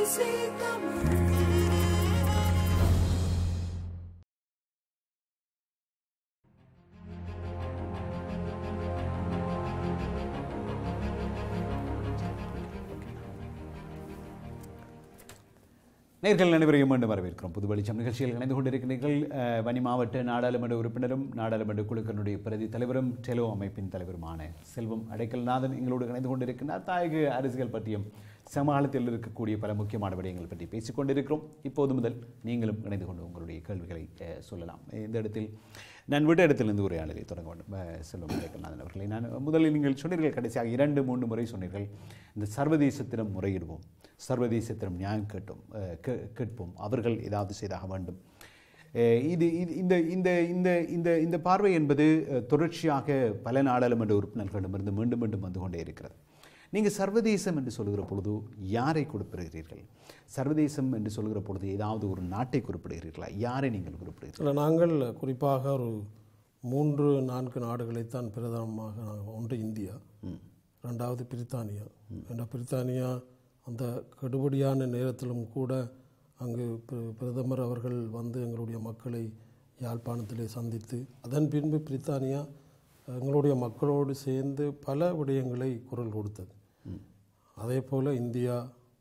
நேர்கள் அனைவரையும் மீண்டும் வரவேற்கிறோம். புது வெளிச்சம் நிகழ்ச்சியில் இணைந்து கொண்டிருக்கிறீர்கள். வன்னி மாவட்ட நாடாளுமன்ற உறுப்பினரும் நாடாளுமன்ற குழுக்களுடைய பிரதி தலைவரும் டெலோ அமைப்பின் தலைவருமான செல்வம் அடைக்கல்நாதன் எங்களோடு இணைந்து கொண்டிருக்கிறார். தாயக அரசியல் பற்றியும் சமாளத்தில் இருக்கக்கூடிய பல முக்கியமான விடயங்கள் பற்றி பேசிக் கொண்டிருக்கிறோம். இப்போது முதல் நீங்களும் இணைந்து கொண்டு உங்களுடைய கேள்விகளை சொல்லலாம். இந்த இடத்தில் நான் விட்ட இடத்திலிருந்து உரையாடலை தொடங்க வேண்டும். செல்வம் அடைக்கல்நாதன் அவர்களை நான் முதலில் நீங்கள் சொன்னீர்கள், கடைசியாக 2-3 முறை சொன்னீர்கள், இந்த சர்வதேசத்திடம் முறையிடுவோம், சர்வதேசத்திடம் நியாயம் கேட்போம், அவர்கள் ஏதாவது செய்தாக வேண்டும். இது இந்த இந்த இந்த இந்த இந்த பார்வை என்பது தொடர்ச்சியாக பல நாடாளுமன்ற உறுப்பினர்களிடமிருந்து மீண்டும் மீண்டும் வந்து கொண்டே இருக்கிறது. நீங்கள் சர்வதேசம் என்று சொல்கிற பொழுது யாரை குறிப்பிடுகிறீர்கள்? சர்வதேசம் என்று சொல்கிற பொழுது ஏதாவது ஒரு நாட்டை குறிப்பிடுகிறீர்களா? யாரை நீங்கள் குறிப்பிடுகிறீர்கள்? நாங்கள் குறிப்பாக ஒரு 3-4 நாடுகளைத்தான் பிரதானமாக ஒன்று இந்தியா, ரெண்டாவது பிரித்தானியா. பிரித்தானியா அந்த கெடுபடியான நேரத்திலும் கூட அங்கு பிரதமர் அவர்கள் வந்து எங்களுடைய மக்களை யாழ்ப்பாணத்திலே சந்தித்து அதன் பின்பு பிரித்தானியா எங்களுடைய மக்களோடு சேர்ந்து பல விடயங்களை குரல் கொடுத்தது. அதே போல் இந்தியா,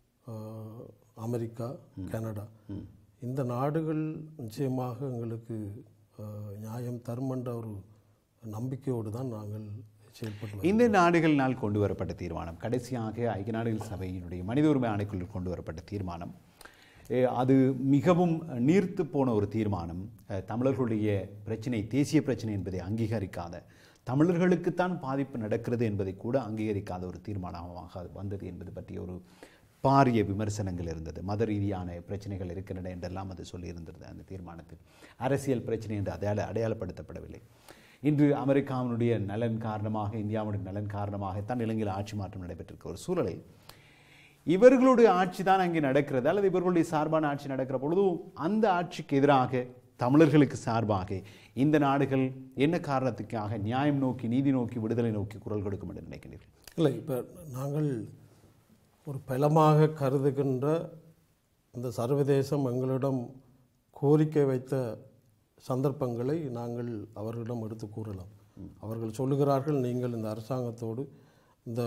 அமெரிக்கா, கனடா, இந்த நாடுகள் நிச்சயமாக எங்களுக்கு நியாயம் தரும் என்ற ஒரு நம்பிக்கையோடு தான் நாங்கள் செயல்பட்டு. இந்த நாடுகளினால் கொண்டு வரப்பட்ட தீர்மானம், கடைசியாக ஐக்கிய நாடுகள் சபையினுடைய மனித உரிமை ஆணைக்குள் கொண்டு வரப்பட்ட தீர்மானம், அது மிகவும் நீர்த்து போன ஒரு தீர்மானம். தமிழர்களுடைய பிரச்சனை தேசிய பிரச்சனை என்பதை அங்கீகரிக்காத, தமிழர்களுக்குத்தான் பாதிப்பு நடக்கிறது என்பதை கூட அங்கீகரிக்காத ஒரு தீர்மானமாக வந்தது என்பது பற்றிய ஒரு பாரிய விமர்சனங்கள் இருந்தது. மத ரீதியான பிரச்சனைகள் இருக்கின்றன என்றெல்லாம் அது சொல்லியிருந்தது. அந்த தீர்மானத்தில் அரசியல் பிரச்சனை என்று அடையாளப்படுத்தப்படவில்லை. இன்று அமெரிக்காவினுடைய நலன் காரணமாக, இந்தியாவுடைய நலன் காரணமாகத்தான் இலங்கையில் ஆட்சி மாற்றம் நடைபெற்றிருக்க ஒரு சூழலில் இவர்களுடைய ஆட்சி தான் அங்கே நடக்கிறது, அல்லது இவர்களுடைய சார்பான ஆட்சி நடக்கிற பொழுது அந்த ஆட்சிக்கு எதிராக தமிழர்களுக்கு சார்பாக இந்த நாடுகள் என்ன காரணத்துக்காக நியாயம் நோக்கி, நீதி நோக்கி, விடுதலை நோக்கி குரல் கொடுக்கும் என்று நினைக்கிறீர்கள்? இல்லை, இப்போ நாங்கள் ஒரு பலமாக கருதுகின்ற இந்த சர்வதேசம் எங்களிடம் கோரிக்கை வைத்த சந்தர்ப்பங்களை நாங்கள் அவர்களிடம் எடுத்து கூறலாம். அவர்கள் சொல்லுகிறார்கள், நீங்கள் இந்த அரசாங்கத்தோடு இந்த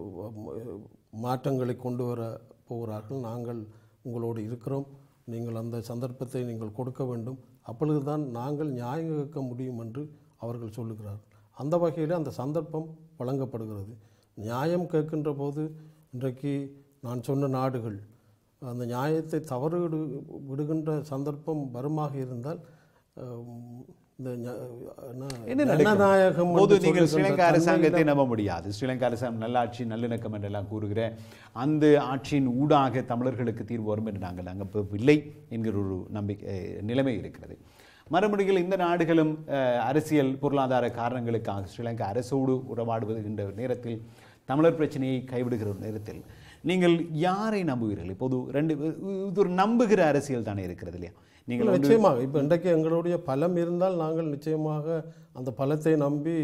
மாற்றங்களை கொண்டு வர போகிறார்கள், நாங்கள் உங்களோடு இருக்கிறோம், நீங்கள் அந்த சந்தர்ப்பத்தை நீங்கள் கொடுக்க வேண்டும், அப்பொழுதுதான் நாங்கள் நியாயம் கேட்க முடியும் என்று அவர்கள் சொல்லுகிறார்கள். அந்த வகையில் அந்த சந்தர்ப்பம் வழங்கப்படுகிறது. நியாயம் கேட்கின்ற போது இன்றைக்கு நான் சொன்ன நாடுகள் அந்த நியாயத்தை தவறு விடுகின்ற சந்தர்ப்பம் வருமாக இருந்தால் நீங்கள் ஸ்ரீலங்கா அரசாங்கத்தை நம்ப முடியாது. ஸ்ரீலங்கா அரசாங்கம் நல்லாட்சி நல்லிணக்கம் என்றெல்லாம் கூறுகிற அந்த ஆட்சியின் ஊடாக தமிழர்களுக்கு தீர்வு வரும் என்று நாங்கள் அங்கே இல்லை என்கிற ஒரு நிலைமை இருக்கிறது. மறுபடியில் இந்த நாடுகளும் அரசியல் பொருளாதார காரணங்களுக்காக ஸ்ரீலங்கா அரசோடு உறவாடுகின்ற நேரத்தில், தமிழர் பிரச்சனையை கைவிடுகிற நேரத்தில் நீங்கள் யாரை நம்புவீர்கள்? இப்போது இது ஒரு நம்புகிற அரசியல் தானே இருக்கிறது இல்லையா? நீங்கள் நிச்சயமாக இப்போ இன்றைக்கு எங்களுடைய பலம் இருந்தால் நாங்கள் நிச்சயமாக அந்த பலத்தை நம்பி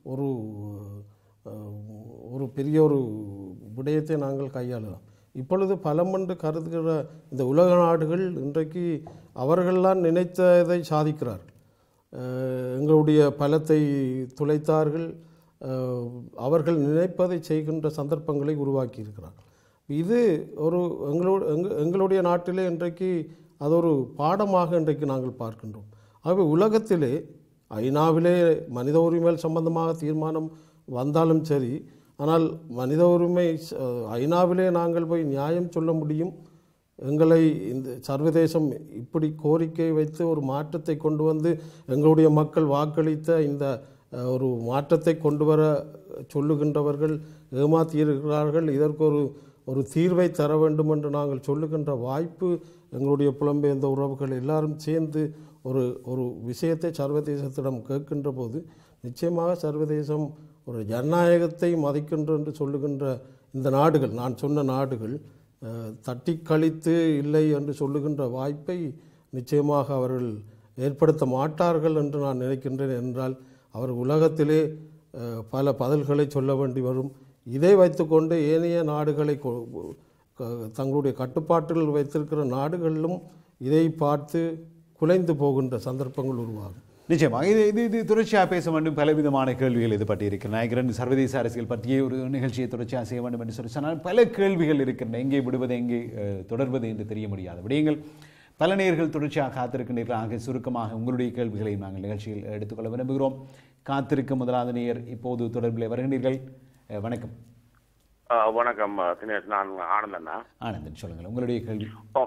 ஒரு பெரிய ஒரு விடயத்தை நாங்கள் கையாளலாம். இப்பொழுது பலம் என்று கருதுகிற இந்த உலக நாடுகள் இன்றைக்கு அவர்கள்லாம் நினைத்ததை சாதிக்கிறார்கள். எங்களுடைய பலத்தை துளைத்தார்கள், அவர்கள் நினைப்பதை செய்கின்ற சந்தர்ப்பங்களை உருவாக்கி இருக்கிறார்கள். இது ஒரு எங்களுடைய நாட்டிலே இன்றைக்கு அது ஒரு பாடமாக இன்றைக்கு நாங்கள் பார்க்கின்றோம். ஆகவே உலகத்திலே ஐநாவிலே மனித உரிமை சம்பந்தமாக தீர்மானம் வந்தாலும் சரி, ஆனால் மனித உரிமை ஐநாவிலே நாங்கள் போய் நியாயம் சொல்ல முடியும், எங்களை இந்த சர்வதேசம் இப்படி கோரிக்கை வைத்து ஒரு மாற்றத்தை கொண்டு வந்து எங்களுடைய மக்கள் வாக்களித்த இந்த ஒரு மாற்றத்தை கொண்டு வர சொல்லுகின்றவர்கள் ஏமாற்றியிருக்கிறார்கள், இதற்கு ஒரு தீர்வை தர வேண்டும் என்று நாங்கள் சொல்லுகின்ற வாய்ப்பு எங்களுடைய புலம்பெயர்ந்த உறவுகள் எல்லாரும் சேர்ந்து ஒரு விஷயத்தை சர்வதேசத்திடம் கேட்கின்ற போது நிச்சயமாக சர்வதேசம் ஒரு ஜனநாயகத்தை மதிக்கின்ற என்று சொல்லுகின்ற இந்த நாடுகள், நான் சொன்ன நாடுகள், தட்டி கழித்து இல்லை என்று சொல்லுகின்ற வாய்ப்பை நிச்சயமாக அவர்கள் ஏற்படுத்த மாட்டார்கள் என்று நான் நினைக்கின்றேன். என்றால் அவர் உலகத்திலே பல பதில்களை சொல்ல வேண்டி வரும். இதை வைத்துக்கொண்டு ஏனைய நாடுகளை தங்களுடைய கட்டுப்பாட்டில் வைத்திருக்கிற நாடுகளிலும் இதை பார்த்து குலைந்து போகின்ற சந்தர்ப்பங்கள் உருவாகும். நிச்சயமாக இது தொடர்ச்சியாக பேச வேண்டும். பலவிதமான கேள்விகள் இது பற்றி இருக்கின்றன. சர்வதேச அரசியல் பற்றிய ஒரு நிகழ்ச்சியை தொடர்ச்சியாக செய்ய வேண்டும் என்று சொல்லி சொன்னால் பல கேள்விகள் இருக்கின்றன. எங்கே விடுவது, எங்கே தொடர்வது என்று தெரிய முடியாத விடயங்கள். பல நேயர்கள் தொடர்ச்சியாக காத்திருக்கின்றீர்கள். ஆக சுருக்கமாக உங்களுடைய கேள்விகளை நாங்கள் நிகழ்ச்சியில் எடுத்துக்கொள்ள விரும்புகிறோம். காத்திருக்கும் முதலாவது நேயர் இப்போது தொடர்பில் வருகின்றீர்கள். வணக்கம். வணக்கம் தினேஷ், நான் ஆனந்தண்ணா. ஆனந்தன், சொல்லுங்கள் உங்களுடைய கேள்வி.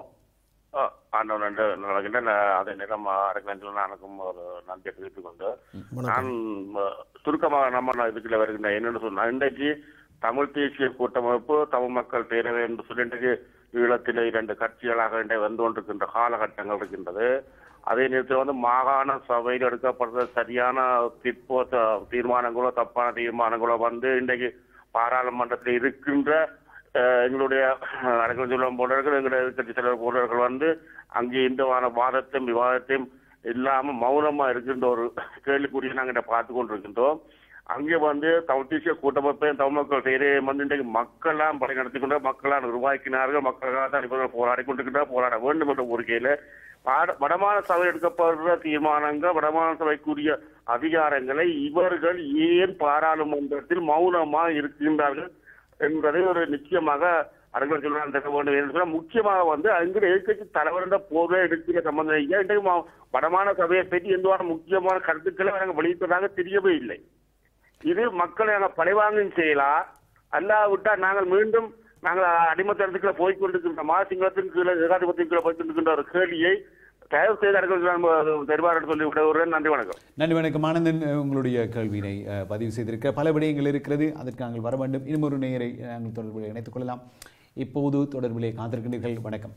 அதே நேரம் எனக்கும் ஒரு நன்றியை தெரிவித்துக் கொண்டு நான் சுருக்கமாக நம்ம இதுக்குள்ள வருகின்றேன். என்னென்னு சொன்னா, இன்றைக்கு தமிழ் தேசிய கூட்டமைப்பு தமிழ் மக்கள் பேரவை என்று சொல்லி இன்றைக்கு ஈழத்திலே 2 கட்சிகளாக வந்து கொண்டிருக்கின்ற காலகட்டங்கள் இருக்கின்றது. அதே நேரத்தில் மாகாண சபையில் எடுக்கப்படுற சரியான தீர்மானங்களோ தப்பான தீர்மானங்களோ இன்றைக்கு பாராளுமன்றத்தில் இருக்கின்ற எங்களுடைய அரசியல் சொல்லும் போன்றவர்கள், எங்களுடைய எதிர்கட்சி தலைவர் போன்றவர்கள் அங்கே இந்த வாதத்தையும் விவாதத்தையும் இல்லாமல் மௌனமா இருக்கின்ற ஒரு கேள்விக்குறியை நாங்கள் பார்த்து கொண்டிருக்கின்றோம். அங்கே தமிழ் தேசிய கூட்டமைப்பையும் தமிழ் மக்கள் பேரையும் இன்றைக்கு மக்களாம் படை நடத்தி கொண்டு மக்களால் உருவாக்கினார்கள். மக்களாக தான் இவர்கள் போராடி கொண்டிருக்கின்றார், போராட வேண்டும் என்ற கோரிக்கையில வடமாநில சபை எடுக்கப்படுற தீர்மானங்கள், வடமாநில சபைக்குரிய அதிகாரங்களை இவர்கள் ஏன் பாராளுமன்றத்தில் மௌனமா இருக்கின்றார்கள் என்பதை ஒரு நிச்சயமாக அரசியல் சொல்ல தர வேண்டும். முக்கியமாக அங்கு எதிர்கட்சி தலைவர் போதை எடுக்கிற சம்பந்தம் இன்றைக்கு வடமாநில சபையை பற்றி எந்த முக்கியமான கருத்துக்களை நாங்கள் வெளியிட்டதாக தெரியவே இல்லை. இது மக்களை நாங்கள் பழிவாங்கும் செய்யலா, அல்லாவிட்டா நாங்கள் மீண்டும் நாங்கள் அடிமத்தனத்துக்குள்ள போய்கொண்டிருக்கின்றோமா, சிங்களத்தின் கீழே ஏகாதிபத்தின் கீழே போய்கொண்டிருக்கின்ற ஒரு கேள்வியை தயவு செய்து அரசியல் தெரிவார் சொல்லி விட. நன்றி, வணக்கம். நன்றி, வணக்கம். ஆனந்தன், உங்களுடைய கேள்வியினை பதிவு செய்திருக்க பல விடயங்கள் இருக்கிறது, அதற்கு நாங்கள் வர வேண்டும். இன்னும் ஒரு நேயரை நாங்கள் தொடர்பில் இணைத்துக் கொள்ளலாம். இப்போது தொடர்பிலே காத்திருக்கின்றீர்கள். வணக்கம்.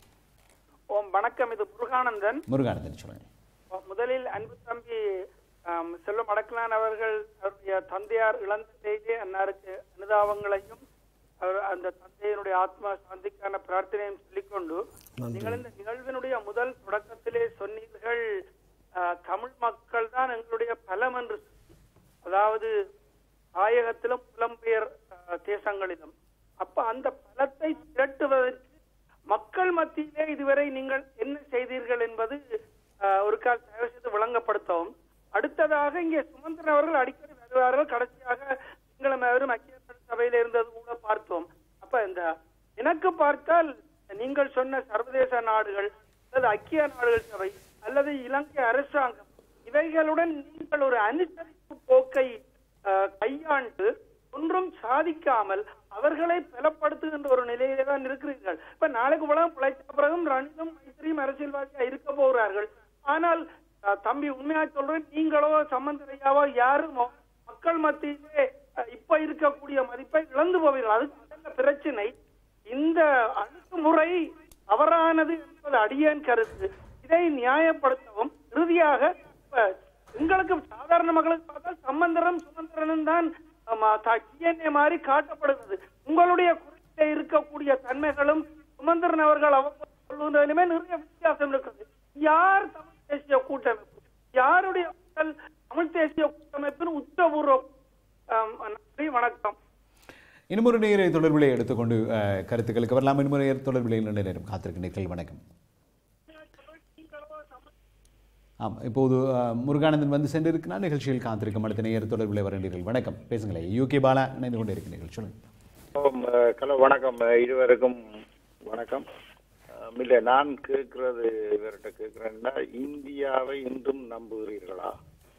வணக்கம். இது முருகானந்தன். முருகானந்தன், சொல்லுங்கள். முதலில் அன்பு தம்பி செல்வம் அடக்கலான் அவர்கள் அவருடைய தந்தையார் இழந்த செய்தி அன்னாருக்கு அனுதாபங்களையும் அந்த தந்தையினுடைய ஆத்மா சாந்திக்கான பிரார்த்தனையும் சொல்லிக்கொண்டு, நீங்கள் இந்த நிகழ்வினுடைய முதல் தொடக்கத்திலே சொன்னீர்கள் தமிழ் மக்கள் தான் எங்களுடைய பலம் என்று, அதாவது தாயகத்திலும் புலம்பெயர் தேசங்களிலும். அப்ப அந்த பலத்தை திரட்டுவதற்கு மக்கள் மத்தியிலே இதுவரை நீங்கள் என்ன செய்தீர்கள் என்பது ஒரு கால் தயவு செய்து விளங்கப்படுத்தவும். அடுத்ததாக இங்கே சுமந்திரன் அவர்கள் அடிக்கடி வருவார்கள். கடைசியாக நீங்களும் அவரும் ஐக்கிய சபையில இருந்தது கூட பார்த்தோம். அப்ப இந்த எனக்கு பார்த்தால் நீங்கள் சொன்ன சர்வதேச நாடுகள் அல்லது ஐக்கிய நாடுகள் சபை அல்லது இலங்கை அரசாங்கம் இவைகளுடன் நீங்கள் ஒரு அனுசரிப்பு போக்கை கையாண்டு ஒன்றும் சாதிக்காமல் அவர்களை பலப்படுத்துகின்ற ஒரு நிலையிலே தான் இருக்கிறீர்கள். இப்ப நாளைக்கு உலகம் பிழைத்த பிறகும் ரணிலும் மைத்திரியும் அரசியல்வாதியா இருக்க போகிறார்கள். ஆனால் தம்பி உண்மையா சொல்றேன், நீங்களோ சம்பந்தரையாவோ யாரும் மக்கள் மத்தியிலே இப்ப இருக்கக்கூடிய மதிப்பை இழந்து போவீர்கள். அதுக்கு பிரச்சனை. இந்த அணுகுமுறை தவறானது என்பது அடியேன் கருத்து. இதை நியாயப்படுத்தவும் இறுதியாக எங்களுக்கு சாதாரண மக்களுக்கு பார்த்தால் சுமந்திரனும் தான் டிஎன்ஏ மாதிரி காட்டப்படுகிறது. உங்களுடைய குறிப்பிட்ட இருக்கக்கூடிய தன்மைகளும் சுமந்திரன் அவர்கள் சொல்லுவதிலுமே நிறைய வித்தியாசம் இருக்கிறது. யார் தமிழ் தேசிய கூட்டமைப்பு, யாருடைய தமிழ் தேசிய கூட்டமைப்பின் உத்தபூர்வ. நன்றி, வணக்கம். இன்னும் ஒரு நேரை தொடர்பிலே எடுத்துக்கொண்டு கருத்துக்களுக்கு வரலாம். இன்னும் நேர் தொடர்பிலே நீண்ட நேரம் காத்திருக்கின்றீர்கள். வணக்கம். இப்போது முருகானந்தன் சென்றிருக்கிறார். நிகழ்ச்சியில் காத்திருக்கும் அடுத்த நேயர் தொடர்பில் வருகிறீர்கள். வணக்கம், பேசுங்களேன். யூகே பாலா இணைந்து கொண்டு இருக்கிறீர்கள், சொல்லுங்கள். ஹலோ, வணக்கம். இருவருக்கும் வணக்கம். இல்லை, நான் கேட்கறது இவர்கிட்ட கேட்கிறேன்னா, இந்தியாவை இன்றும் நம்புகிறீர்களா?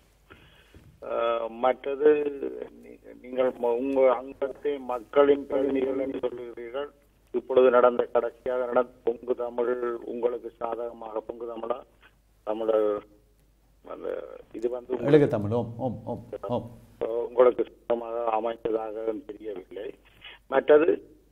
மற்றது, நீங்கள் உங்க அங்கத்தை மக்களின் பிரதிநிதிகள் என்று சொல்லுகிறீர்கள். இப்பொழுது நடந்த கடைசியாக நடந்த பொங்கு தமிழ் உங்களுக்கு சாதகமாக, பொங்கு தமிழா தமிழர் இது உங்களுக்கு சுத்தமாக அமைந்ததாக தெரியவில்லை. மற்றது,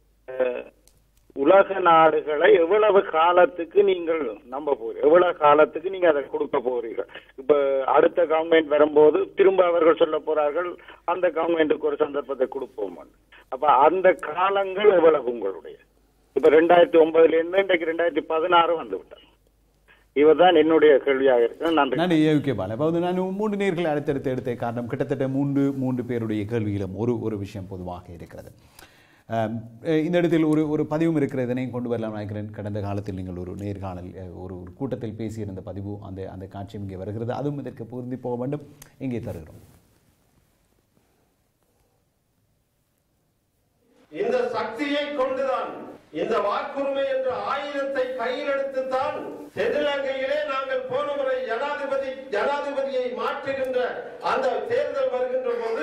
உலக நாடுகளை எவ்வளவு காலத்துக்கு நீங்கள் நம்ப போறீங்க, எவ்வளவு காலத்துக்கு நீங்க அதை கொடுக்க போறீர்கள்? இப்ப அடுத்த கவர்மெண்ட் வரும்போது திரும்ப அவர்கள் சொல்ல போறார்கள் அந்த கவர்மெண்ட்டுக்கு ஒரு சந்தர்ப்பத்தை கொடுப்போம். அப்ப அந்த காலங்கள் எவ்வளவு உங்களுடைய? இப்ப 2009 இருந்து இன்றைக்கு 2016 வந்து விட்டார். இவர்தான் என்னுடைய கேள்வியாக இருக்கு. நன்றி. ஓகே பாலா. அதாவது நான் 3 நேர்கள் அடுத்தடுத்து எடுத்த காரணம் கிட்டத்தட்ட 3 பேருடைய கேள்வியிலும் ஒரு விஷயம் பொதுவாக இருக்கிறது. இந்த இடத்தில் ஒரு பதிவும் இருக்கிற இதனையும் கொண்டு வரலாம் நினைக்கிறேன். கடந்த காலத்தில் நீங்கள் ஒரு நேர்காணல் ஒரு கூட்டத்தில் பேசியிருந்த பதிவு அந்த காட்சியும் இங்கே வருகிறது. அதுவும் இதற்கு பொருந்தி போக வேண்டும். இங்கே தருகிறோம். இந்த சக்தியை கொண்டுதான், இந்த வாக்குரிமை என்ற ஆயுதத்தை கையில் எடுத்துத்தான் தென்னிலங்கையிலே நாங்கள் போன முறை ஜனாதிபதியை மாற்றுகின்ற அந்த தேர்தல் வருகின்ற போது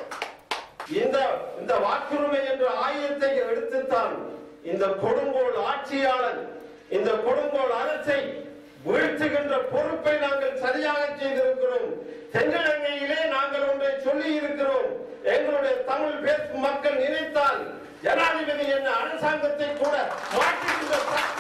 இந்த வாக்குரிமை என்ற ஆயுதத்தை எடுத்துத்தான் இந்த கொடுங்கோல் ஆட்சியாளர், இந்த கொடுங்கோல் அரசை வீழ்த்துகின்ற பொறுப்பை நாங்கள் சரியாக செய்திருக்கிறோம். தென்னிலங்கையிலே நாங்கள் ஒன்றை சொல்லி இருக்கிறோம். எங்களுடைய தமிழ் பேசும் மக்கள் நினைத்தால் ஜனாதிபதி என்ன அரசாங்கத்தை கூட மாற்றுகின்ற சக்தி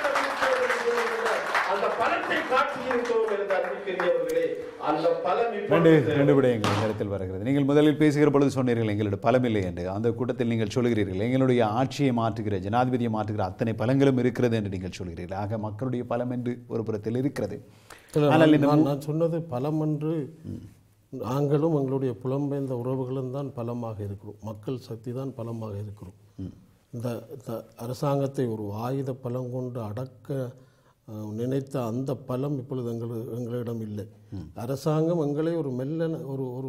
அந்த பலத்தை காட்டியிருக்கிறோம் என்று அறிவிக்கிறீர்களே. அந்த பலம் ரெண்டு விடயங்கள் நேரத்தில் வருகிறது. நீங்கள் முதலில் பேசுகிற பொழுது சொன்னீர்கள் எங்களுடைய பலம் இல்லை என்று. அந்த கூட்டத்தில் நீங்கள் சொல்கிறீர்கள் எங்களுடைய ஆட்சியை மாற்றுகிற ஜனாதிபதியை மாற்றுகிற அத்தனை பலங்களும் இருக்கிறது என்று நீங்கள் சொல்கிறீர்கள். ஆக மக்களுடைய பலம் என்று ஒரு புறத்தில் இருக்கிறது. ஆனால் நான் சொன்னது பலம் என்று நாங்களும் எங்களுடைய புலம்பெயர்ந்த உறவுகளும் தான் பலமாக இருக்கிறோம். மக்கள் சக்தி தான் பலமாக இருக்கிறோம். இந்த அரசாங்கத்தை ஒரு ஆயுத பலம் கொண்டு அடக்க நினைத்த அந்த பலம் இப்பொழுது எங்களிடம் இல்லை. அரசாங்கம் எங்களை ஒரு மெல்லன ஒரு ஒரு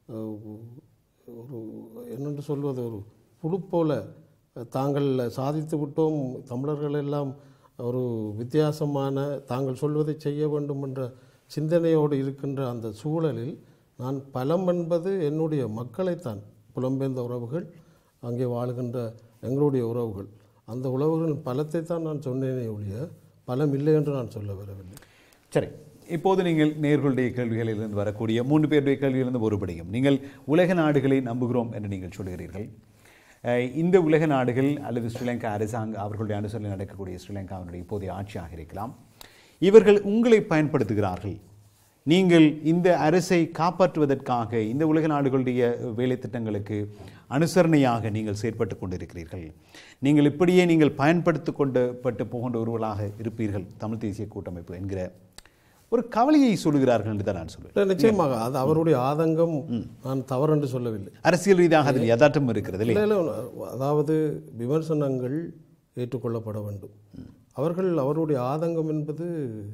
ஒரு என்னென்று சொல்வது ஒரு புழு போல தாங்கள் சாதித்து விட்டோம், தமிழர்கள் எல்லாம் ஒரு வித்தியாசமான தாங்கள் சொல்வதை செய்ய வேண்டும் என்ற சிந்தனையோடு இருக்கின்ற அந்த சூழலில் நான் பலம் என்பது என்னுடைய மக்களைத்தான், புலம்பெயர்ந்த உறவுகள், அங்கே வாழுகின்ற எங்களுடைய உறவுகள், அந்த உறவுகளின் பலத்தை தான் நான் சொன்னேனே ஒழிய பலம் இல்லை என்று நான் சொல்ல வரவில்லை. சரி, இப்போது நீங்கள் நேர்களுடைய கேள்விகளிலிருந்து வரக்கூடிய 3 பேருடைய கேள்வியிலிருந்து ஒருபடியும் நீங்கள் உலக நாடுகளை நம்புகிறோம் என்று நீங்கள் சொல்கிறீர்கள். இந்த உலக நாடுகள் அல்லது ஸ்ரீலங்கா அரசாங்கம் அவர்களுடைய அனுசரணை நடக்கக்கூடிய ஸ்ரீலங்காவினுடைய இப்போதைய ஆட்சியாக இருக்கலாம், இவர்கள் உங்களை பயன்படுத்துகிறார்கள். நீங்கள் இந்த அரசை காப்பாற்றுவதற்காக இந்த உலக நாடுகளுடைய வேலை திட்டங்களுக்கு அனுசரணையாக நீங்கள் செயற்பட்டு கொண்டிருக்கிறீர்கள். நீங்கள் இப்படியே நீங்கள் பயன்படுத்தி கொண்டு போகின்ற ஒருவர்களாக இருப்பீர்கள் தமிழ் தேசிய கூட்டமைப்பு என்கிற ஒரு கவலையை சொல்கிறார்கள் என்று தான் நான் சொல்லுவேன். நிச்சயமாக அது அவருடைய ஆதங்கம், நான் தவறு என்று சொல்லவில்லை. அரசியல் ரீதியாக அதில் யதார்த்தம் இருக்கிறது இல்லை. அதாவது விமர்சனங்கள் ஏற்றுக்கொள்ளப்பட வேண்டும். அவருடைய ஆதங்கம் என்பது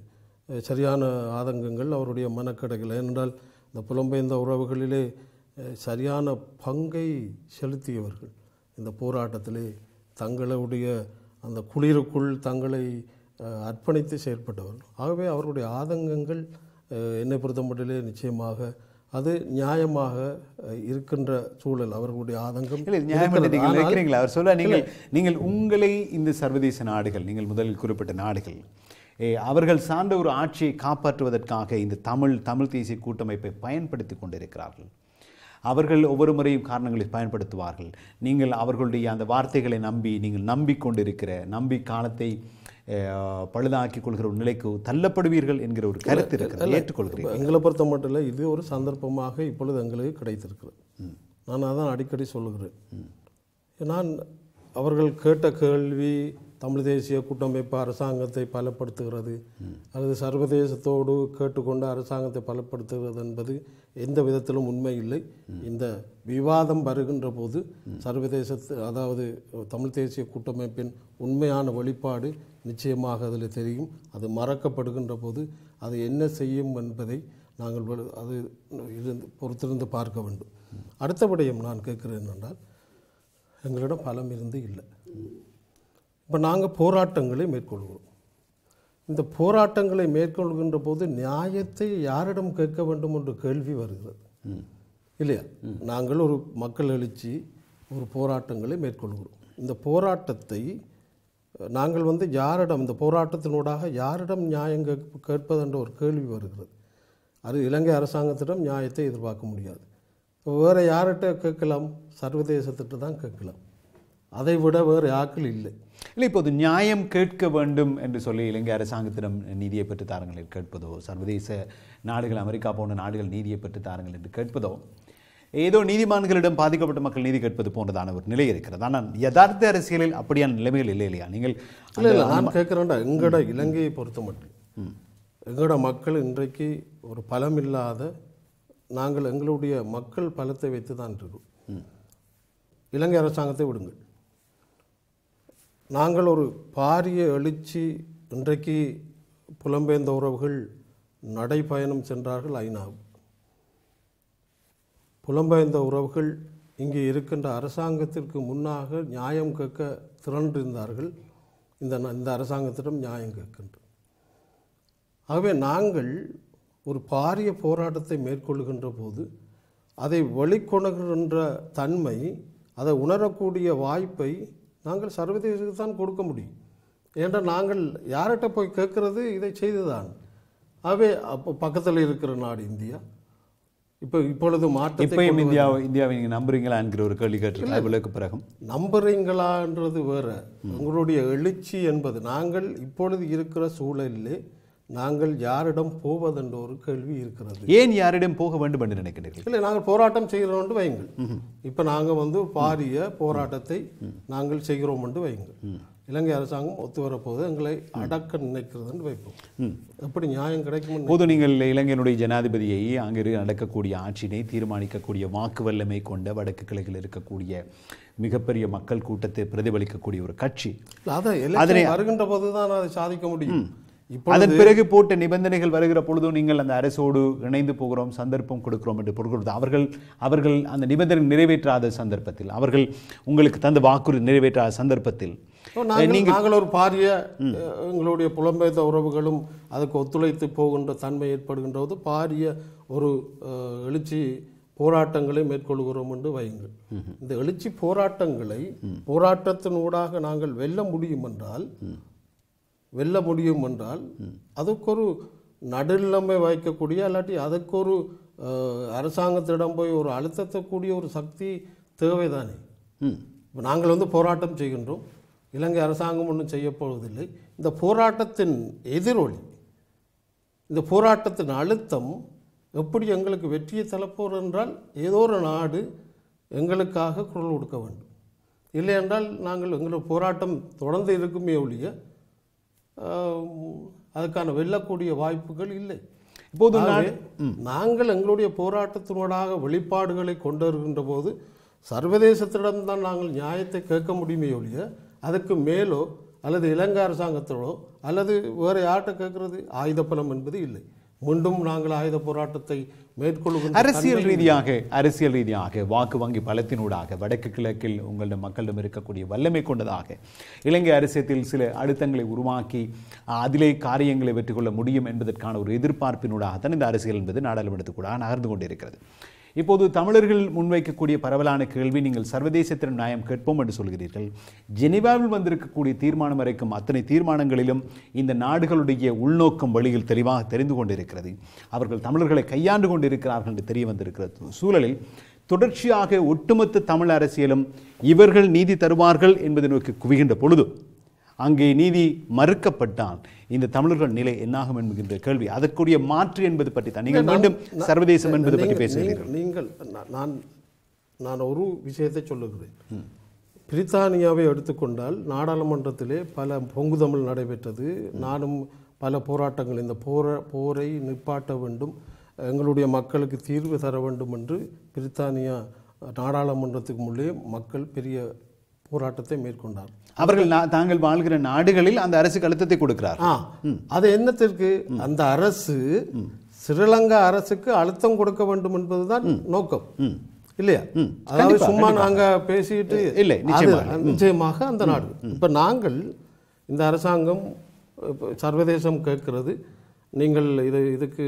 சரியான ஆதங்கங்கள், அவருடைய மனக்கடைகள். ஏனென்றால் இந்த புலம்பெயர்ந்த உறவுகளிலே சரியான பங்கை செலுத்தியவர்கள் இந்த போராட்டத்திலே தங்களுடைய அந்த குளிருக்குள் தங்களை அர்ப்பணித்து செயல்பட்டவர்கள். ஆகவே அவருடைய ஆதங்கங்கள் என்னை பொறுத்தமட்டிலே நிச்சயமாக அது நியாயமாக இருக்கின்ற சூழல். அவர்களுடைய ஆதங்கம் அவர் சொல்ல நீங்கள் உங்களை இந்த சர்வதேச நாடுகள், நீங்கள் முதலில் குறிப்பிட்ட நாடுகள், அவர்கள் சார்ந்த ஒரு ஆட்சியை காப்பாற்றுவதற்காக இந்த தமிழ் தேசிய கூட்டமைப்பை பயன்படுத்தி கொண்டிருக்கிறார்கள். அவர்கள் ஒவ்வொரு முறையும் காரணங்களை பயன்படுத்துவார்கள். நீங்கள் அவர்களுடைய அந்த வார்த்தைகளை நீங்கள் நம்பி காலத்தை பழுதாக்கி கொள்கிற ஒரு நிலைக்கு தள்ளப்படுவீர்கள் என்கிற ஒரு கருத்து இருக்கிறது. ஏற்றுக்கொள்கிறீர்கள்? எங்களை பொறுத்த மட்டும் இல்லை, இது ஒரு சந்தர்ப்பமாக இப்பொழுது எங்களுக்கு கிடைத்திருக்கிறது. நான் அதான் அடிக்கடி சொல்லுகிறேன். நான் அவர்கள் கேட்ட கேள்வி தமிழ் தேசிய கூட்டமைப்பு அரசாங்கத்தை பலப்படுத்துகிறது அல்லது சர்வதேசத்தோடு கேட்டுக்கொண்டு அரசாங்கத்தை பலப்படுத்துகிறது என்பது எந்த விதத்திலும் உண்மை இல்லை. இந்த விவாதம் வருகின்ற போது அதாவது தமிழ் தேசிய கூட்டமைப்பின் உண்மையான வெளிப்பாடு நிச்சயமாக அதில் தெரியும். அது மறக்கப்படுகின்ற போது அது என்ன செய்யும் என்பதை நாங்கள் பொறுத்திருந்து பார்க்க வேண்டும். அடுத்தபடியும் நான் கேட்கிறேன் என்றால், எங்களிடம் பலம் இருந்து இல்லை. இப்போ நாங்கள் போராட்டங்களை மேற்கொள்கிறோம். இந்த போராட்டங்களை மேற்கொள்கின்ற போது நியாயத்தை யாரிடம் கேட்க வேண்டும் என்ற கேள்வி வருகிறது இல்லையா? நாங்கள் ஒரு மக்கள் எழுச்சி ஒரு போராட்டங்களை மேற்கொள்கிறோம். இந்த போராட்டத்தை நாங்கள் யாரிடம், இந்த போராட்டத்தினூடாக யாரிடம் நியாயம் கேட்பதென்ற ஒரு கேள்வி வருகிறது. அது இலங்கை அரசாங்கத்திடம் நியாயத்தை எதிர்பார்க்க முடியாது. வேறு யார்கிட்ட கேட்கலாம்? சர்வதேசத்திட்ட தான் கேட்கலாம். அதை விட வேறு ஆக்கள் இல்லை. இல்லை, இப்போது நியாயம் கேட்க வேண்டும் என்று சொல்லி இலங்கை அரசாங்கத்திடம் நீதியை பெற்று தாருங்கள் என்று கேட்பதோ, சர்வதேச நாடுகள், அமெரிக்கா போன்ற நாடுகள் நீதியை பெற்று தாருங்கள் என்று கேட்பதோ, ஏதோ நீதிமான்களிடம் பாதிக்கப்பட்ட மக்கள் நீதி கேட்பது போன்றதான ஒரு நிலை இருக்கிறது. ஆனால் யதார்த்த அரசியலில் அப்படியான நிலைமைகள் இல்லை இல்லையா? நீங்கள் இல்லை, நான் கேட்குறேன்டா, எங்களோட இலங்கையை பொறுத்த மட்டும் எங்களோட மக்கள் இன்றைக்கு ஒரு பலம் இல்லாத, நாங்கள் எங்களுடைய மக்கள் பலத்தை வைத்து தான் இருக்கோம். இலங்கை அரசாங்கத்தை விடுங்கள், நாங்கள் ஒரு பாரிய எழுச்சி. இன்றைக்கு புலம்பெயர்ந்த உறவுகள் நடைப்பயணம் சென்றார்கள் ஐநாவுக்கு. புலம்பெயர்ந்த உறவுகள் இங்கே இருக்கின்ற அரசாங்கத்திற்கு முன்னாக நியாயம் கேட்க திரண்டிருந்தார்கள். இந்த அரசாங்கத்திடம் நியாயம் கேட்கின்றோம். ஆகவே நாங்கள் ஒரு பாரிய போராட்டத்தை மேற்கொள்கின்ற போது அதை வெளிக்கொணர்கின்ற தன்மை, அதை உணரக்கூடிய வாய்ப்பை நாங்கள் சர்வதேசத்துக்கு தான் கொடுக்க முடியும். ஏன்றால் நாங்கள் யார்கிட்ட போய் கேட்கறது? இதை செய்துதான். ஆகவே அப்போ பக்கத்தில் இருக்கிற நாடு இந்தியா. இப்பொழுது மாற்றத்தை இந்தியாவை நீங்கள் நம்புறீங்களா என்கிற ஒரு கேள்வி கேட்டு பிறகு நம்புறீங்களான்றது வேற. உங்களுடைய எழுச்சி என்பது நாங்கள் இப்பொழுது இருக்கிற சூழலிலே நாங்கள் யாரிடம் போவதென்ற ஒரு கேள்வி இருக்கிறது. ஏன் யாரிடம் போக வேண்டும் என்று நினைக்கிறீர்கள்? இல்லை, நாங்கள் போராட்டம் செய்கிறோம் என்று வைங்கள். இப்போ நாங்கள் பாரிய போராட்டத்தை நாங்கள் செய்கிறோம் என்று வைங்கள். இலங்கை அரசாங்கம் ஒத்து வரப்போது எங்களை அடக்க நினைக்கிறது என்று வைப்போம். எப்படி நியாயம் கிடைக்கும்? போது நீங்கள் இலங்கையினுடைய ஜனாதிபதியை அங்கே நடக்கக்கூடிய ஆட்சியினை தீர்மானிக்கக்கூடிய வாக்கு வல்லமை கொண்ட வடக்கு கிழக்கில் இருக்கக்கூடிய மிகப்பெரிய மக்கள் கூட்டத்தை பிரதிபலிக்கக்கூடிய ஒரு கட்சி, அதனை வருகின்ற போதுதான் அதை சாதிக்க முடியும். அதன் பிறகு போட்ட நிபந்தனைகள் வருகிற பொழுதும் நீங்கள் அந்த அரசோடு இணைந்து போகிறோம், சந்தர்ப்பம் கொடுக்கிறோம் என்று பொருட்கள் அவர்கள் அந்த நிபந்தனை நிறைவேற்றாத சந்தர்ப்பத்தில், அவர்கள் உங்களுக்கு தந்த வாக்குறுதி நிறைவேற்றாத சந்தர்ப்பத்தில் நாங்கள் ஒரு பாரிய எங்களுடைய புலம்பெயர்ந்த உறவுகளும் அதுக்கு ஒத்துழைத்து போகின்ற தன்மை ஏற்படுகின்ற போது பாரிய ஒரு எழுச்சி போராட்டங்களை மேற்கொள்கிறோம் என்று வையுங்கள். இந்த எழுச்சி போராட்டத்தினூடாக நாங்கள் வெல்ல முடியும் என்றால் அதுக்கு ஒரு நடுநிலைமை வைக்கக்கூடிய, இல்லாட்டி அதுக்கு ஒரு அரசாங்கத்திடம் போய் ஒரு அழுத்தத்தை கூடிய ஒரு சக்தி தேவைதானே. இப்போ நாங்கள் போராட்டம் செய்கின்றோம், இலங்கை அரசாங்கம் ஒன்றும் செய்யப்போவதில்லை. இந்த போராட்டத்தின் எதிரொலி, இந்த போராட்டத்தின் அழுத்தம் எப்படி எங்களுக்கு வெற்றியை தரப்போர் என்றால் ஏதோ ஒரு நாடு எங்களுக்காக குரல் கொடுக்க வேண்டும். இல்லை என்றால் நாங்கள் எங்களுடைய போராட்டம் தொடர்ந்து இருக்குமே ஒழிய அதுக்கான வெல்லக்கூடிய வாய்ப்புகள் இல்லை. இப்போது நாங்கள் எங்களுடைய போராட்டத்தினூடாக வெளிப்பாடுகளை கொண்டு வருகின்ற போது சர்வதேசத்திடம்தான் நாங்கள் நியாயத்தை கேட்க முடியுமே ஒழிய அதுக்கு மேலோ அல்லது இலங்கை அரசாங்கத்தோடோ அல்லது வேறு யார்கிட்ட கேட்கறது ஆயுத பலம் என்பது இல்லை. மீண்டும் நாங்கள் ஆயுத போராட்டத்தை மேற்கொள்ளும். அரசியல் ரீதியாக வாக்கு வங்கி பலத்தினூடாக வடக்கு கிழக்கில் உங்களிடம் மக்களிடம் இருக்கக்கூடிய வல்லமை கொண்டதாக இலங்கை அரசியத்தில் சில அழுத்தங்களை உருவாக்கி அதிலே காரியங்களை வெற்றி கொள்ள முடியும் என்பதற்கான ஒரு எதிர்பார்ப்பினூடாகத்தான் இந்த அரசியல் என்பது நாடாளுமன்றத்துக்கூட நகர்ந்து கொண்டிருக்கிறது. இப்போது தமிழர்கள் முன்வைக்கக்கூடிய பரவலான கேள்வி, நீங்கள் சர்வதேசத்தின் நியாயம் கேட்போம் என்று சொல்கிறீர்கள். ஜெனீவாவில் வந்திருக்கக்கூடிய தீர்மானம் வரைக்கும் அத்தனை தீர்மானங்களிலும் இந்த நாடுகளுடைய உள்நோக்கம் வழியில் தெளிவாக தெரிந்து கொண்டிருக்கிறது. அவர்கள் தமிழர்களை கையாண்டு கொண்டிருக்கிறார்கள் என்று தெரிய வந்திருக்கிறது சூழலில் தொடர்ச்சியாக ஒட்டுமொத்த தமிழ் அரசியலும் இவர்கள் நீதி தருவார்கள் என்பதை நோக்கி குவிகின்ற பொழுது அங்கே நீதி மறுக்கப்பட்டால் இந்த தமிழர்கள் நிலை என்னாகும் என்கின்ற கேள்வி, அதற்குரிய மாற்று என்பது பற்றி தான் நீங்கள் மீண்டும் சர்வதேசம் என்பது பற்றி பேசுகிறீர்கள். நான் ஒரு விஷயத்தை சொல்லுகிறேன். பிரித்தானியாவை எடுத்துக்கொண்டால் நாடாளுமன்றத்திலே பல பொங்கு தமிழ் நடைபெற்றது. நானும் பல போராட்டங்கள், இந்த போரை நிப்பாட்ட வேண்டும், எங்களுடைய மக்களுக்கு தீர்வு தர வேண்டும் என்று பிரித்தானியா நாடாளுமன்றத்துக்கு முன்னே மக்கள் பெரிய போராட்டத்தை மேற்கொண்டார். அவர்கள் தாங்கள் வாழ்கிற நாடுகளில் அந்த அரசுக்கு அழுத்தத்தை கொடுக்கிறார். அது என்னத்திற்கு? அந்த அரசு ஸ்ரீலங்கா அரசுக்கு அழுத்தம் கொடுக்க வேண்டும் என்பதுதான் நோக்கம் இல்லையா? அதாவது சும்மா நாங்க பேசிட்டு இல்லை, நிச்சயமாக அந்த நாடு. இப்ப நாங்கள் இந்த அரசாங்கம் சர்வதேசம் கேட்கிறது, நீங்கள் இதுக்கு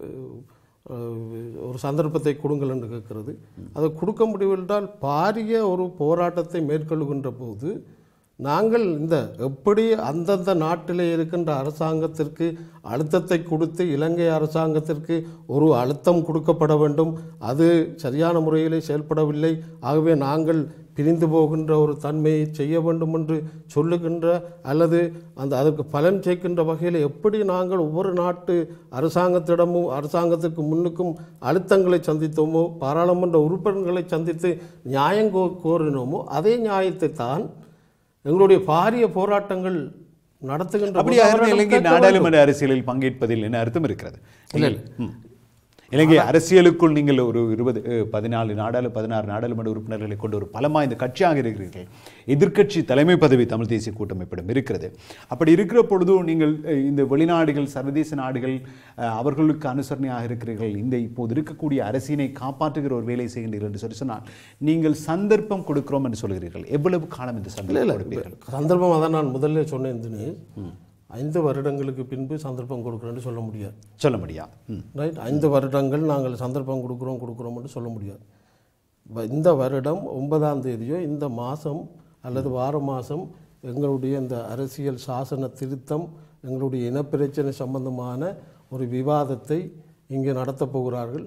ஒரு சந்தர்ப்பத்தை கொடுங்கள் என்று கேட்கிறது. அதை கொடுக்க முடிவென்றால் பாரிய ஒரு போராட்டத்தை மேற்கொள்கின்ற போது நாங்கள் இந்த எப்படி அந்தந்த நாட்டிலே இருக்கின்ற அரசாங்கத்திற்கு அழுத்தத்தை கொடுத்து இலங்கை அரசாங்கத்திற்கு ஒரு அழுத்தம் கொடுக்கப்பட வேண்டும். அது சரியான முறையிலே செயல்படவில்லை, ஆகவே நாங்கள் பிரிந்து போகின்ற ஒரு தன்மையை செய்ய வேண்டும் என்று சொல்லுகின்ற அல்லது அதற்கு பலன் சேர்க்கின்ற வகையில் எப்படி நாங்கள் ஒவ்வொரு நாட்டு அரசாங்கத்திற்கு முன்னுக்கும் அழுத்தங்களை சந்தித்தோமோ, பாராளுமன்ற உறுப்பினர்களை சந்தித்து நியாயம் கோரினோமோ அதே நியாயத்தை தான் எங்களுடைய பாரிய போராட்டங்கள் நடத்துகின்ற. நாடாளுமன்ற அரசியலில் பங்கேற்பதில் என்ன அர்த்தம் இருக்கிறது? இலங்கை அரசியலுக்குள் நீங்கள் ஒரு 16 நாடாளுமன்ற உறுப்பினர்களை கொண்டு ஒரு பலமாக இந்த கட்சியாக இருக்கிறீர்கள். எதிர்க்கட்சி தலைமை பதவி தமிழ் தேசிய கூட்டமைப்பிடம் இருக்கிறது. அப்படி இருக்கிற பொழுது நீங்கள் இந்த வெளிநாடுகள், சர்வதேச நாடுகள் அவர்களுக்கு அனுசரணையாக இருக்கிறீர்கள். இந்த இப்போது இருக்கக்கூடிய அரசினை காப்பாற்றுகிற ஒரு வேலை செய்கின்றீர்கள் என்று சொன்னால் நீங்கள் சந்தர்ப்பம் கொடுக்கிறோம் என்று சொல்கிறீர்கள். எவ்வளவு காலம் இந்த சந்தர்ப்பம்? அதான் நான் முதல்ல சொன்னேன், 5 வருடங்களுக்கு பின்பு சந்தர்ப்பம் கொடுக்குறோன்னு சொல்ல முடியாது. ரைட், 5 வருடங்கள் நாங்கள் சந்தர்ப்பம் கொடுக்குறோம்னு சொல்ல முடியாது. இந்த வருடம் 9ஆம் தேதியோ இந்த மாதம் அல்லது வார மாதம் எங்களுடைய இந்த அரசியல் சாசன திருத்தம், எங்களுடைய இனப்பிரச்சனை சம்பந்தமான ஒரு விவாதத்தை இங்கே நடத்தப் போகிறார்கள்.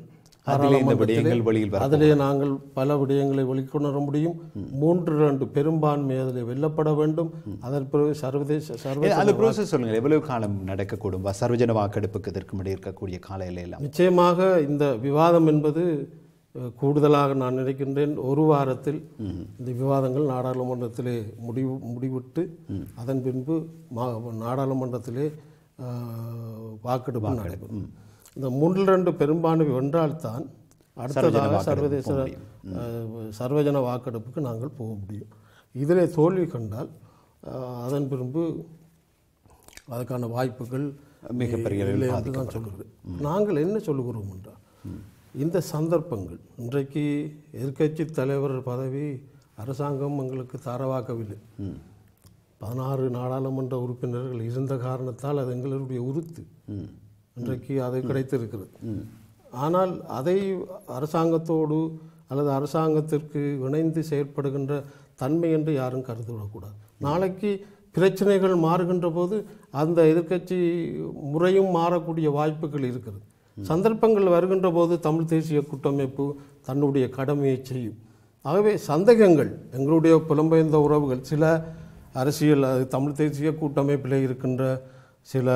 அதிலே நாங்கள் பல விடயங்களை வெளிக்கொணர முடியும். 3-2 பெரும்பான்மை அதில் வெல்லப்பட வேண்டும். அதன் பிறகு சர்வதேச சொல்லுங்கள், எவ்வளவு காலம் நடக்கக்கூடும் சர்வஜன வாக்கெடுப்புக்கு இதற்கு முன்னாடி இருக்கக்கூடிய கால எல்லாம்? நிச்சயமாக இந்த விவாதம் என்பது கூடுதலாக நான் நினைக்கின்றேன் 1 வாரத்தில் இந்த விவாதங்கள் நாடாளுமன்றத்திலே முடிவிட்டு அதன் பின்பு நாடாளுமன்றத்திலே வாக்கெடுப்பு நடைபெறும். இந்த 3-2 பெரும்பான்மை வென்றால்தான் அடுத்ததாக சர்வஜன வாக்கெடுப்புக்கு நாங்கள் போக முடியும். இதிலே தோல்வி கண்டால் அதன் பின்பு அதுக்கான வாய்ப்புகள் மிகப்பெரிய என்று தான் சொல்லுகிறேன். நாங்கள் என்ன சொல்லுகிறோம் என்றால், இந்த சந்தர்ப்பங்கள் இன்றைக்கு எதிர்க்கட்சி தலைவர் பதவி அரசாங்கம் எங்களுக்கு தாரவாக்கவில்லை. 16 நாடாளுமன்ற உறுப்பினர்கள் இருந்த காரணத்தால் அது எங்களுடைய உறுத்து இன்றைக்கு அது கிடைத்திருக்கிறது. ஆனால் அதை அரசாங்கத்தோடு அல்லது அரசாங்கத்திற்கு இணைந்து செயற்படுகின்ற தன்மை என்று யாரும் கருதுவிடக்கூடாது. நாளைக்கு பிரச்சனைகள் மாறுகின்ற போது அந்த எதிர்க்கட்சி முறையும் மாறக்கூடிய வாய்ப்புகள் இருக்கிறது. சந்தர்ப்பங்கள் வருகின்ற போது தமிழ் தேசிய கூட்டமைப்பு தன்னுடைய கடமையை செய்யும். ஆகவே சந்தேகங்கள், எங்களுடைய புலம்பெயர்ந்த உறவுகள், சில அரசியல் தமிழ் தேசிய கூட்டமைப்பில் இருக்கின்ற சில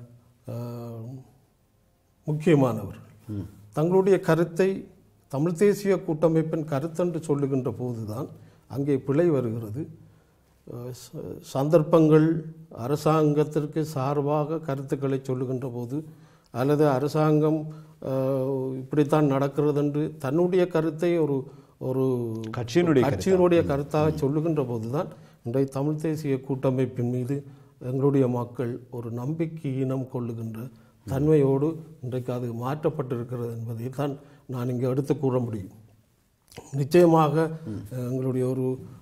முக்கியமானவர்கள் தங்களுடைய கருத்தை தமிழ் தேசிய கூட்டமைப்பின் கருத்தென்று சொல்லுகின்ற போதுதான் அங்கே பிழை வருகிறது. சந்தர்ப்பங்கள் அரசாங்கத்திற்கு சார்பாக கருத்துக்களை சொல்லுகின்ற போது அல்லது அரசாங்கம் இப்படித்தான் நடக்கிறது என்று தன்னுடைய கருத்தை ஒரு கட்சியினுடைய கருத்தாக சொல்லுகின்ற போதுதான் இன்றைய தமிழ் தேசிய கூட்டமைப்பின் மீது எங்களுடைய மக்கள் ஒரு நம்பிக்கையினம் கொள்ளுகின்ற தன்மையோடு இன்றைக்கு அது மாற்றப்பட்டிருக்கிறது என்பதை தான் நான் இங்கே எடுத்து கூற முடியும். நிச்சயமாக எங்களுடைய ஒரு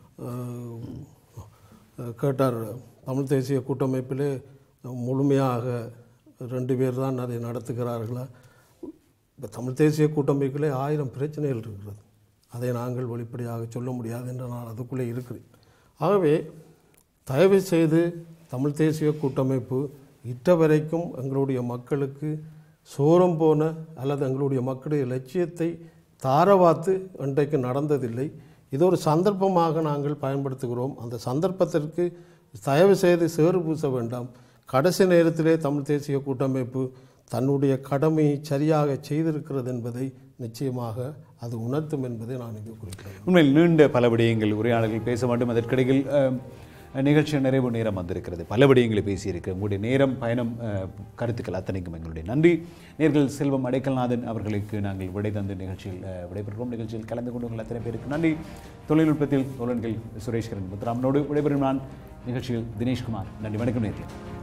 கேட்டார், தமிழ் தேசிய கூட்டமைப்பிலே முழுமையாக 2 பேர் தான் அதை நடத்துகிறார்களா? இப்போ தமிழ் தேசிய கூட்டமைப்பிலே 1000 பிரச்சனைகள் இருக்கிறது. அதை நாங்கள் வெளிப்படையாக சொல்ல முடியாது என்று நான் அதுக்குள்ளே இருக்கிறேன். ஆகவே தயவு செய்து தமிழ் தேசிய கூட்டமைப்பு இட்ட வரைக்கும் எங்களுடைய மக்களுக்கு சோரம் போன அல்லது எங்களுடைய மக்களுடைய லட்சியத்தை தாரவாத்து இன்றைக்கு நடந்ததில்லை. இது ஒரு சந்தர்ப்பமாக நாங்கள் பயன்படுத்துகிறோம். அந்த சந்தர்ப்பத்திற்கு தயவு செய்து சேறு பூச வேண்டாம். கடைசி நேரத்திலே தமிழ் தேசிய கூட்டமைப்பு தன்னுடைய கடமையை சரியாக செய்திருக்கிறது என்பதை நிச்சயமாக அது உணர்த்தும் என்பதை நான் இங்கே குறிப்பிட்டேன். உண்மையில் நீண்ட பல விடயங்கள் உரையாடல்கள் பேச வேண்டும். அதற்கிடையில் நிகழ்ச்சி நிறைவு நேரம் வந்திருக்கிறது. பல விடயங்களை பேசியிருக்கு. உங்களுடைய நேரம், பயணம், கருத்துக்கள் அத்தனைக்கும் எங்களுடைய நன்றி. நேர்கள் செல்வம் அடைக்கல்நாதன் அவர்களுக்கு நாங்கள் விடை தந்து நிகழ்ச்சியில் விடைபெறுவோம். நிகழ்ச்சியில் கலந்து கொண்டு அத்தனை பேருக்கு நன்றி. தொழில்நுட்பத்தில் தோழன்கள் சுரேஷ்கரன் முத்துராமனோடு விடைபெறும் நான் நிகழ்ச்சியில் தினேஷ்குமார். நன்றி, வணக்கம் நேர்களே.